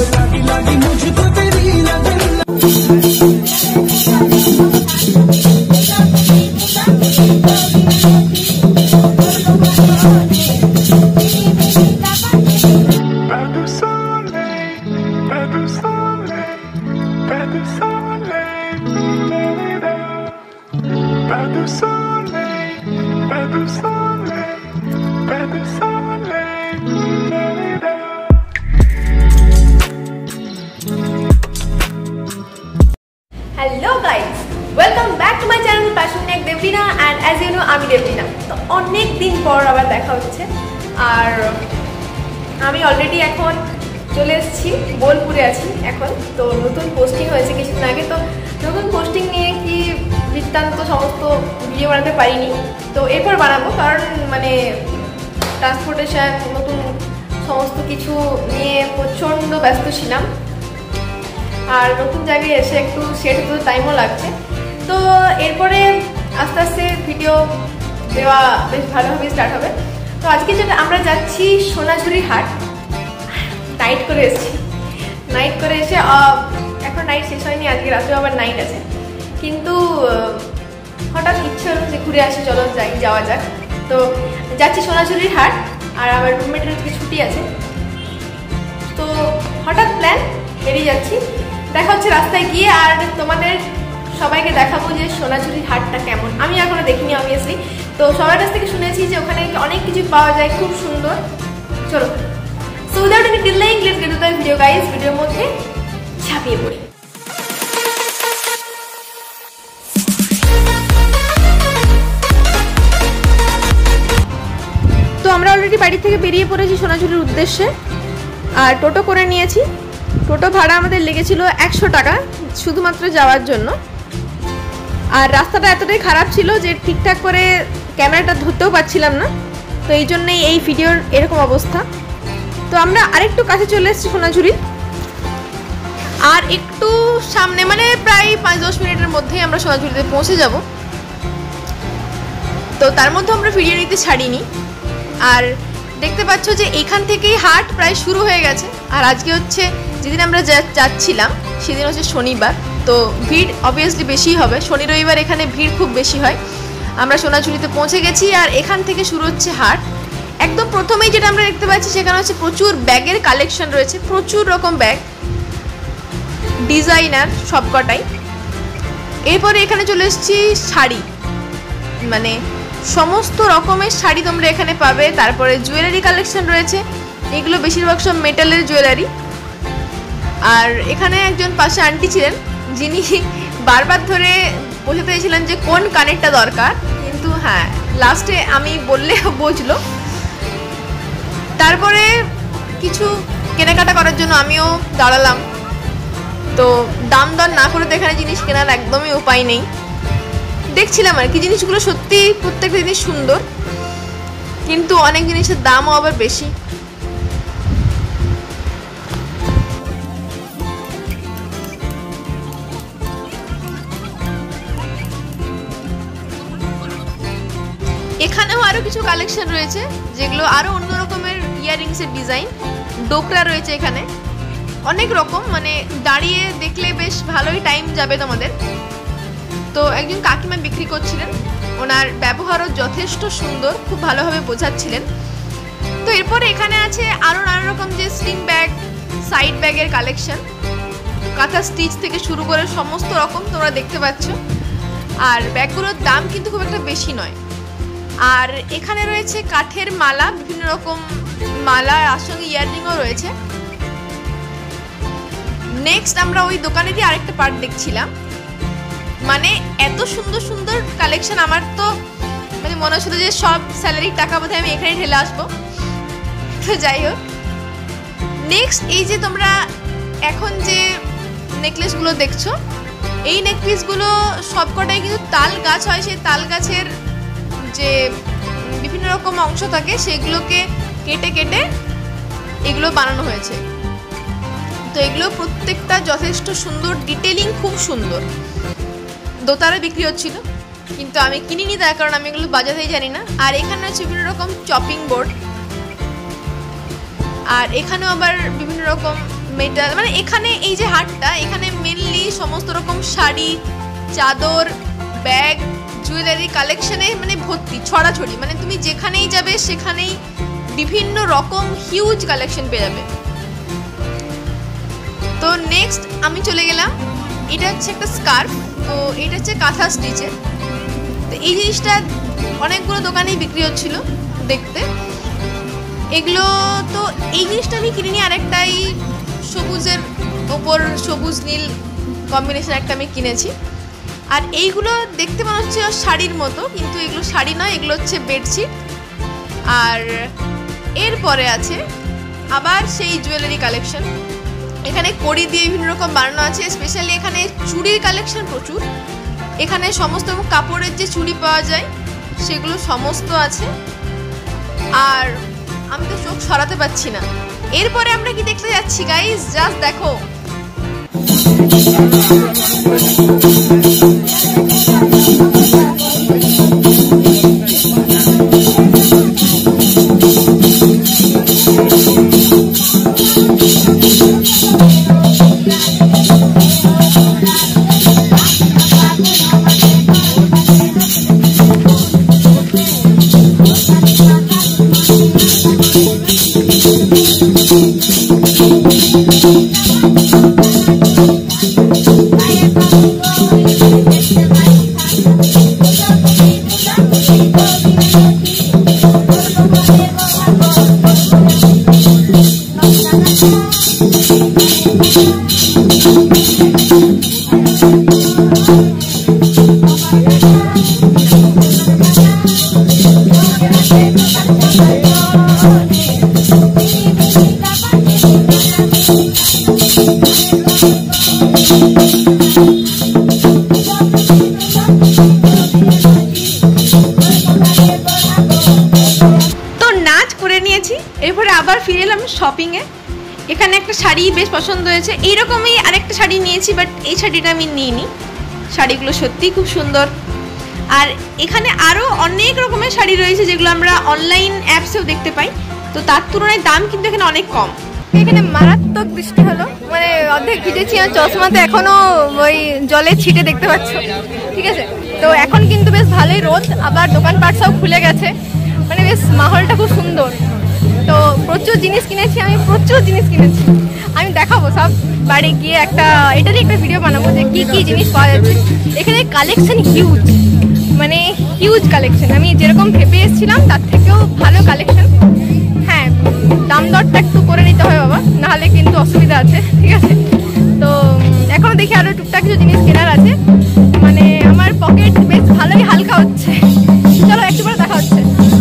Hello guys, welcome back to my channel Maniac Deblina, and as you know আমি Deblina। তো অনেক দিন পর আবার দেখা হচ্ছে, আর আমি অলরেডি এখন চলে এসেছি, বোলপুরে আছি এখন। তো নতুন পোস্টিং হয়েছে কিছুদিন আগে, তো নতুন পোস্টিং নিয়ে কি বৃত্তান্ত সমস্ত ভিডিও বানাতে পারিনি, তো এরপর বানাবো, কারণ মানে ট্রান্সপোর্টেশন নতুন সমস্ত কিছু নিয়ে প্রচণ্ড ব্যস্ত ছিলাম, আর নতুন জায়গায় এসে একটু সেট হতে টাইমও লাগছে। তো এরপরে আস্তে আস্তে ভিডিও দেওয়া বেশ ভালোভাবে স্টার্ট হবে। তো আজকে যেটা আমরা যাচ্ছি সোনাঝুরি হাট, নাইট করে এসেছি, নাইট করে এসে এখন নাইট শেষ হয়নি, আজকে রাতেও আবার নাইট আছে, কিন্তু হঠাৎ ইচ্ছে হলো যে ঘুরে আসি, চলো যাওয়া যাক। তো যাচ্ছি সোনাঝুরির হাট, আর আমার রুমমেটের আজকে ছুটি আছে, তো হঠাৎ প্ল্যান, বেরিয়ে যাচ্ছি। দেখা হচ্ছে রাস্তায় গিয়ে, আর তোমাদের সবাইকে দেখাবো যে সোনাঝুরির হাটটা কেমন। আমি এখনো দেখিনি অবভিয়াসলি, তো সবার কাছ থেকে শুনেছি যে ওখানে অনেক কিছু পাওয়া যায়, খুব সুন্দর। চলো, so without any delaying let's get to the video guys. ভিডিওর মধ্যে ঝাঁপিয়ে পড়ি। তো আমরা অলরেডি বাড়ি থেকে বেরিয়ে পড়েছি সোনাঝুরির উদ্দেশ্যে, আর টোটো করে নিয়েছি। টোটো ভাড়া আমাদের লেগেছিল 100 টাকা শুধুমাত্র যাওয়ার জন্য, আর রাস্তাটা এতটাই খারাপ ছিল যে ঠিকঠাক করে ক্যামেরাটা ধরতেও পারছিলাম না, তো এই জন্যই এই ভিডিওর এরকম অবস্থা। তো আমরা আরেকটু কাছে চলে এসেছি সোনাঝুরির, আর একটু সামনে মানে প্রায় 5-10 মিনিটের মধ্যেই আমরা সোনাঝুরিতে পৌঁছে যাব। তো তার মধ্যে আমরা ভিডিও নিতে ছাড়িনি, আর দেখতে পাচ্ছ যে এখান থেকেই হাট প্রায় শুরু হয়ে গেছে। আর আজকে হচ্ছে যেদিন আমরা যাচ্ছিলাম সেদিন হচ্ছে শনিবার, তো ভিড় অবভিয়াসলি বেশি হবে, শনি রবিবার এখানে ভিড় খুব বেশি হয়। আমরা সোনাঝুরিতে পৌঁছে গেছি, আর এখান থেকে শুরু হচ্ছে হাট। একদম প্রথমেই যেটা আমরা দেখতে পাচ্ছি সেখানে হচ্ছে প্রচুর ব্যাগের কালেকশন রয়েছে, প্রচুর রকম ব্যাগ, ডিজাইনার সবকটাই। এরপরে এখানে চলে এসেছি শাড়ি, মানে সমস্ত রকমের শাড়ি তোমরা এখানে পাবে। তারপরে জুয়েলারি কালেকশন রয়েছে, এগুলো বেশিরভাগ সব মেটালের জুয়েলারি। আর এখানে একজন পাশে আন্টি ছিলেন যিনি বারবার ধরে বোঝাতে চাইছিলেন যে কোন কানেরটা দরকার, কিন্তু হ্যাঁ লাস্টে আমি বললে বুঝলো। তারপরে কিছু কেনাকাটা করার জন্য আমিও দাঁড়ালাম, তো দাম দর না করে তো এখানে জিনিস কেনার একদমই উপায় নেই। দেখছিলাম আর কি, জিনিসগুলো সত্যি প্রত্যেকটা জিনিস সুন্দর, কিন্তু অনেক জিনিসের দামও আবার বেশি। এখানেও আরো কিছু কালেকশন রয়েছে যেগুলো আরো অন্য রকমের ইয়াররিংসের ডিজাইন, ডোকরা রয়েছে এখানে অনেক রকম, মানে দাঁড়িয়ে দেখলে বেশ ভালোই টাইম যাবে তোমাদের। তো একজন কাকিমা বিক্রি করছিলেন, ওনার ব্যবহারও যথেষ্ট সুন্দর, খুব ভালোভাবে বোঝাচ্ছিলেন। তো এরপরে এখানে আছে আরও নানা রকম যে স্লিং ব্যাগ, সাইড ব্যাগের কালেকশন, কাঁথা স্টিচ থেকে শুরু করে সমস্ত রকম তোমরা দেখতে পাচ্ছ। আর ব্যাগগুলোর দাম কিন্তু খুব একটা বেশি নয়। আর এখানে রয়েছে কাঠের মালা, বিভিন্ন রকম মালা, আর সঙ্গে ইয়াররিংও রয়েছে। নেক্সট আমরা ওই দোকানেরই আরেকটা পার্ট দেখছিলাম, মানে এত সুন্দর সুন্দর কালেকশন, আমার তো মানে মনে হচ্ছিল যে সব স্যালারির টাকা বোধহয় আমি এখানে ঢেলে আসবো। তো যাই হোক, নেক্সট এই যে তোমরা এখন যে নেকলেসগুলো দেখছো, এই নেকপিসগুলো সবকটাই কিন্তু তাল গাছ হয়, সেই তাল গাছের যে বিভিন্ন রকম অংশ থাকে সেগুলোকে কেটে কেটে এগুলো বানানো হয়েছে। তো এগুলো প্রত্যেকটা যথেষ্ট সুন্দর, ডিটেলিং খুব সুন্দর। দোতারা বিক্রি হচ্ছিল, কিন্তু আমি কিনিনি তার কারণ আমি এগুলো বাজাতেই জানি না। আর এখানে হচ্ছে বিভিন্ন রকম চপিং বোর্ড, আর এখানেও আবার বিভিন্ন রকম মেটাল, মানে এখানে এই যে হাটটা, এখানে মেনলি সমস্ত রকম শাড়ি, চাদর, ব্যাগ, জুয়েলারি কালেকশনে মানে ভর্তি, ছড়াছড়ি, মানে তুমি যেখানেই যাবে সেখানেই বিভিন্ন রকম হিউজ কালেকশন পেয়ে যাবে। তো নেক্সট আমি চলে গেলাম, এটা হচ্ছে একটা স্কার্ফ, তো এটা হচ্ছে কাঁথা স্টিচের। তো এই জিনিসটা অনেকগুলো দোকানেই বিক্রি হচ্ছিল দেখতে এগুলো। তো এই জিনিসটা আমি কিনিনি, আরেকটাই সবুজের ওপর সবুজ নীল কম্বিনেশন একটা আমি কিনেছি। আর এইগুলো দেখতে মনে হচ্ছে শাড়ির মতো, কিন্তু এগুলো শাড়ি নয়, এগুলো হচ্ছে বেডশিট। আর এরপরে আছে আবার সেই জুয়েলারি কালেকশন, এখানে কড়ি দিয়ে বিভিন্ন রকম বানানো আছে। স্পেশালি এখানে চুড়ির কালেকশন প্রচুর, এখানে সমস্ত কাপড়ের যে চুড়ি পাওয়া যায় সেগুলো সমস্ত আছে। আর আমি তো চোখ সরাতে পারছি না। এরপরে আমরা কি দেখতে যাচ্ছি গাইস, জাস্ট দেখো। এরপরে আবার ফিরে এলাম শপিংয়ে। এখানে একটা শাড়ি বেশ পছন্দ হয়েছে, এইরকমই আরেকটা শাড়ি নিয়েছি, বাট এই শাড়িটা আমি নিইনি। শাড়িগুলো সত্যিই খুব সুন্দর। আর এখানে আরও অনেক রকমের শাড়ি রয়েছে যেগুলো আমরা অনলাইন অ্যাপসেও দেখতে পাই, তো তার তুলনায় দাম কিন্তু এখানে অনেক কম। এখানে মারাত্মক বৃষ্টি হলো, মানে অর্ধেক ভিজেছি, আর চশমাতে এখনও ওই জলের ছিটে দেখতে পাচ্ছ, ঠিক আছে। তো এখন কিন্তু বেশ ভালোই রোদ, আবার দোকানপাট সব খুলে গেছে, মানে বেশ মাহলটা খুব সুন্দর। তো প্রচুর জিনিস কিনেছি আমি, প্রচুর জিনিস কিনেছি, আমি দেখাবো সব বাড়ি গিয়ে, এটারই একটা ভিডিও বানাবো যে কী কী জিনিস পাওয়া যাচ্ছে এখানে। কালেকশন হিউজ, মানে হিউজ কালেকশন, আমি যেরকম ভেবে এসেছিলাম তার থেকেও ভালো কালেকশন। হ্যাঁ, দাম দরটা একটু করে নিতে হয় বাবা, নাহলে কিন্তু অসুবিধা আছে, ঠিক আছে। তো এখনও দেখি আরও টুকটাক কিছু জিনিস কেনার আছে, মানে আমার পকেট বেশ ভালোই হালকা হচ্ছে। চলো একটু পরে দেখা হচ্ছে।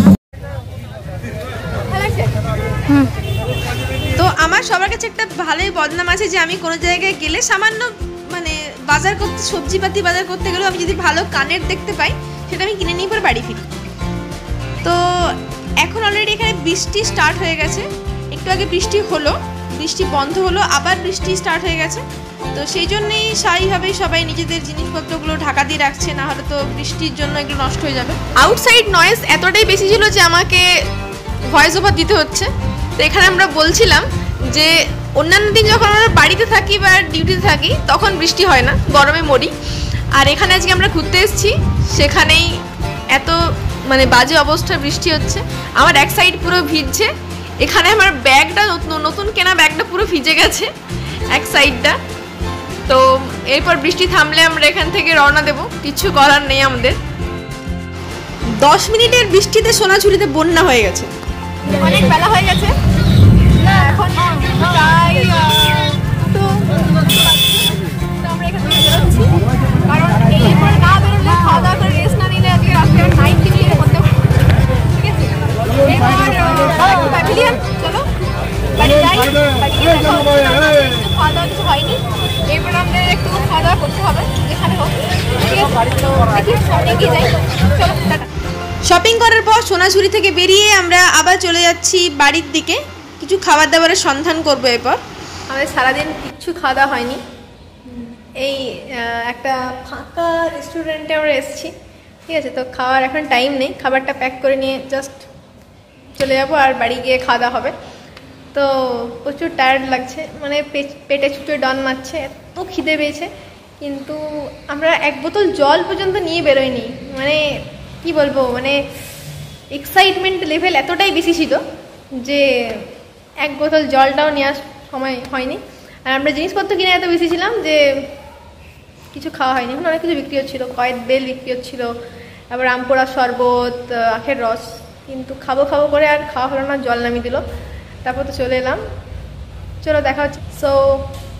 তো আমার সবার কাছে একটা ভালোই বদনাম আছে যে আমি কোনো জায়গায় গেলে সামান্য মানে বাজার করতে, সবজিপাতি বাজার করতে গেলেও আমি যদি ভালো কানের দেখতে পাই সেটা আমি কিনে নিয়ে পরে বাড়ি ফিরি। তো এখন অলরেডি এখানে বৃষ্টি স্টার্ট হয়ে গেছে, একটু আগে বৃষ্টি হলো, বৃষ্টি বন্ধ হলো, আবার বৃষ্টি স্টার্ট হয়ে গেছে। তো সেই জন্যেই স্বাভাবিকভাবেই সবাই নিজেদের জিনিসপত্রগুলো ঢাকা দিয়ে রাখছে, না হলে তো বৃষ্টির জন্য এগুলো নষ্ট হয়ে যাবে। আউটসাইড নয়েজ এতটাই বেশি ছিল যে আমাকে ভয়েস ওভার দিতে হচ্ছে। তো এখানে আমরা বলছিলাম যে অন্যান্য দিন যখন আমরা বাড়িতে থাকি বা ডিউটিতে থাকি তখন বৃষ্টি হয় না, গরমে মরি। আর এখানে আজকে আমরা ঘুরতে এসেছি, সেখানেই এত মানে বাজে অবস্থায় বৃষ্টি হচ্ছে, আমার এক সাইড পুরো ভিজছে। এখানে আমার ব্যাগটা নতুন কেনা ব্যাগটা পুরো ভিজে গেছে এক সাইডটা। তো এরপর বৃষ্টি থামলে আমরা এখান থেকে রওনা দেব, কিছু করার নেই আমাদের। 10 মিনিটের বৃষ্টিতে সোনাঝুরিতে বন্যা হয়ে গেছে, অনেক বেলা হয়ে গেছে। এখন প্রায় তো আমরা এখান থেকে বেরোচ্ছি, কারণ এরপর না বেরোলে, খাওয়া দাওয়া করে রেস্ট না নিলে আজকে রাত্রে নাইট ডিউটি করতে হবে, ঠিক আছে। এরপর প্যাভিলিয়ন, চলো বাড়ি যাই, বাড়ি গিয়ে দেখা হচ্ছে। খাওয়া দাওয়া কিছু হয়নি, এরপর আমাদের একটু খাওয়া দাওয়া করতে হবে যেখানে হোক, ঠিক আছে। তো দেখি সামনে এগিয়ে যাই, চলো টাটা। শপিং করার পর সোনাঝুরি থেকে বেরিয়ে আমরা আবার চলে যাচ্ছি বাড়ির দিকে, কিছু খাবার দাবারের সন্ধান করবো। এরপর আমাদের সারাদিন কিচ্ছু খাওয়া দাওয়া হয়নি, এই একটা ফাঁকা রেস্টুরেন্টে আমরা এসেছি, ঠিক আছে। তো খাওয়ার এখন টাইম নেই, খাবারটা প্যাক করে নিয়ে জাস্ট চলে যাবো আর বাড়ি গিয়ে খাওয়া দাওয়া হবে। তো প্রচুর টায়ার্ড লাগছে, মানে পেটে ছুটে ডন মারছে, এত খিদে পেয়েছে। কিন্তু আমরা 1 বোতল জল পর্যন্ত নিয়ে বেরোয়নি, মানে কি বলবো, মানে এক্সাইটমেন্ট লেভেল এতটাই বেশি ছিল যে 1 বোতল জলটাও নেওয়ার সময় হয়নি। আর আমরা জিনিসপত্র কিনে এত বেশি ছিলাম যে কিছু খাওয়া হয়নি। এখন অনেক কিছু বিক্রি হচ্ছিলো, কয়েক বেল বিক্রি হচ্ছিলো, তারপর আমপোড়া শরবত, আখের রস, কিন্তু খাবো খাবো করে আর খাওয়া হলো না, জল নামিয়ে দিল। তারপর তো চলে এলাম। চলো দেখা হচ্ছে। সো